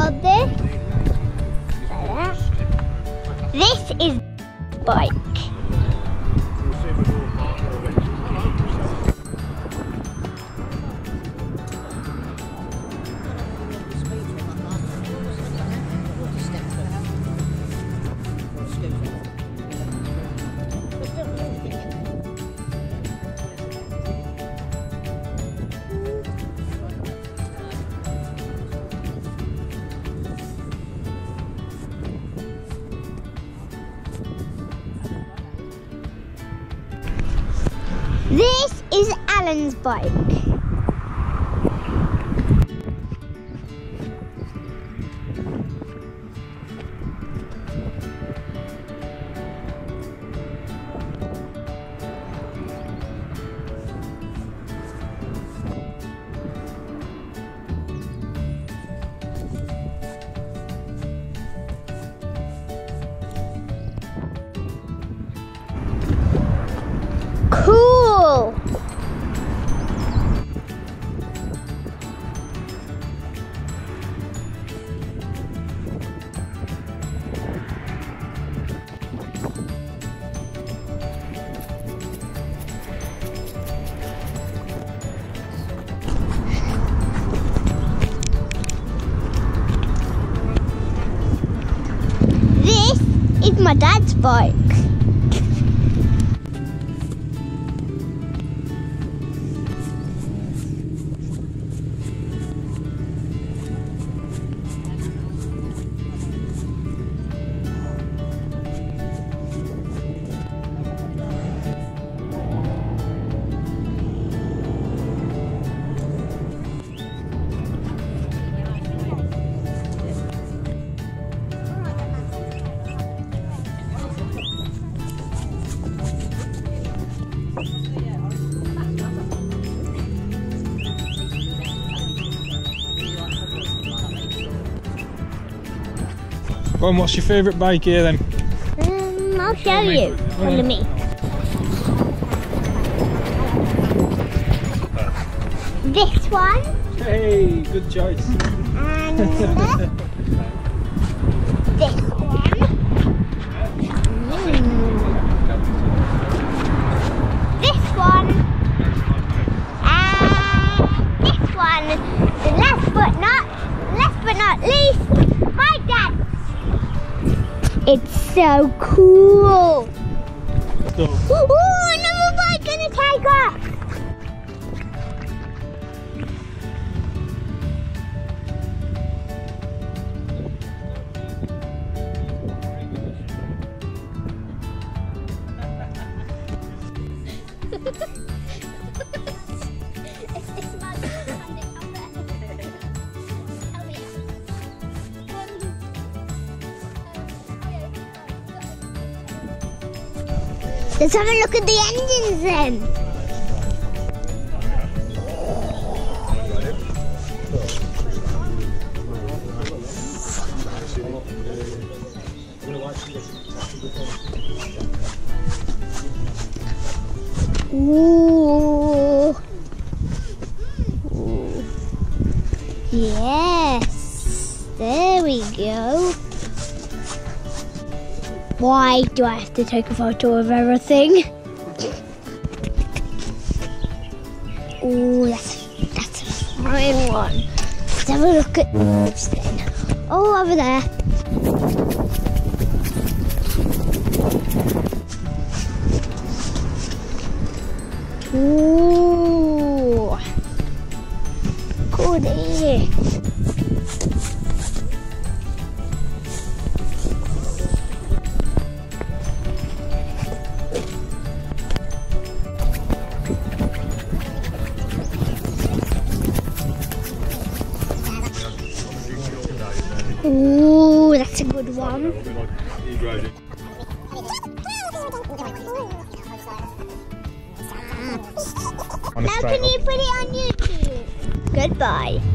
hold this. This is bike. This is Alan's bike. Cool! This is my dad's bike. Go on, what's your favourite bike here then? I'll show you. Follow me. This one. Hey, good choice. And this one. This one. And this one. And last but not least, my dad. It's so cool. Ooh, another bike gonna take off. Let's have a look at the engines then. Ooh. Ooh. Yes. There we go. Why do I have to take a photo of everything? Oh, that's a fine one. Let's have a look at this then. Oh, over there. Ooh, goodie. Ooh, that's a good one. Now can you put it on YouTube? Goodbye.